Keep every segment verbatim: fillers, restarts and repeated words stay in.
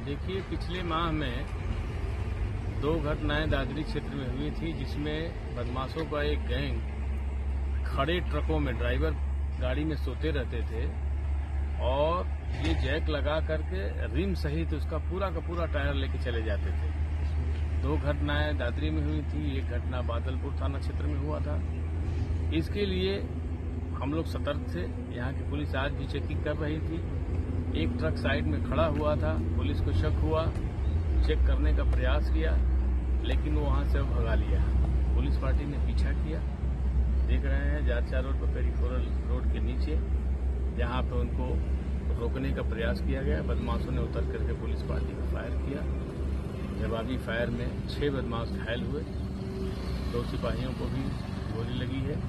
देखिए, पिछले माह में दो घटनाएं दादरी क्षेत्र में हुई थी, जिसमें बदमाशों का एक गैंग खड़े ट्रकों में, ड्राइवर गाड़ी में सोते रहते थे और ये जैक लगा करके रिम सहित उसका पूरा का पूरा टायर लेके चले जाते थे। दो घटनाएं दादरी में हुई थी, एक घटना बादलपुर थाना क्षेत्र में हुआ था। इसके लिए हम लोग सतर्क थे। यहाँ की पुलिस आज भी चेकिंग कर रही थी। एक ट्रक साइड में खड़ा हुआ था, पुलिस को शक हुआ, चेक करने का प्रयास किया, लेकिन वो वहां से भगा लिया। पुलिस पार्टी ने पीछा किया। देख रहे हैं जारचा रोड पर पेरीफोरल रोड के नीचे, जहां पे उनको रोकने का प्रयास किया गया। बदमाशों ने उतर करके पुलिस पार्टी को फायर किया। जवाबी फायर में छह बदमाश घायल हुए, दो सिपाहियों को भी गोली लगी है।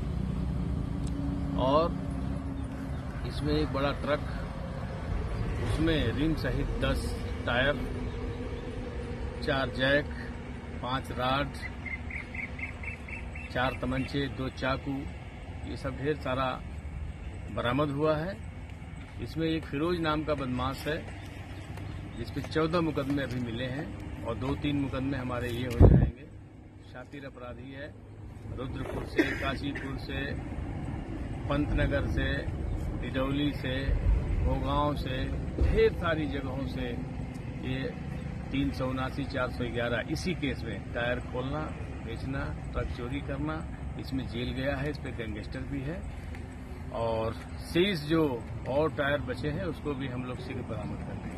और इसमें एक बड़ा ट्रक, उसमें रिम सहित दस टायर, चार जैक, पांच राड, चार तमंचे, दो चाकू, ये सब ढेर सारा बरामद हुआ है। इसमें एक फिरोज नाम का बदमाश है, जिसपे चौदह मुकदमे अभी मिले हैं और दो तीन मुकदमे हमारे ये हो जाएंगे। शातिर अपराधी है, रुद्रपुर से, काशीपुर से, पंतनगर से, डिडौली से, भोगांव से, ढेर सारी जगहों से ये तीन सौ उनासी चार सौ ग्यारह इसी केस में टायर खोलना, बेचना, ट्रक चोरी करना, इसमें जेल गया है। इस पे गैंगस्टर भी है और शेष जो और टायर बचे हैं उसको भी हम लोग शीघ्र बरामद करेंगे।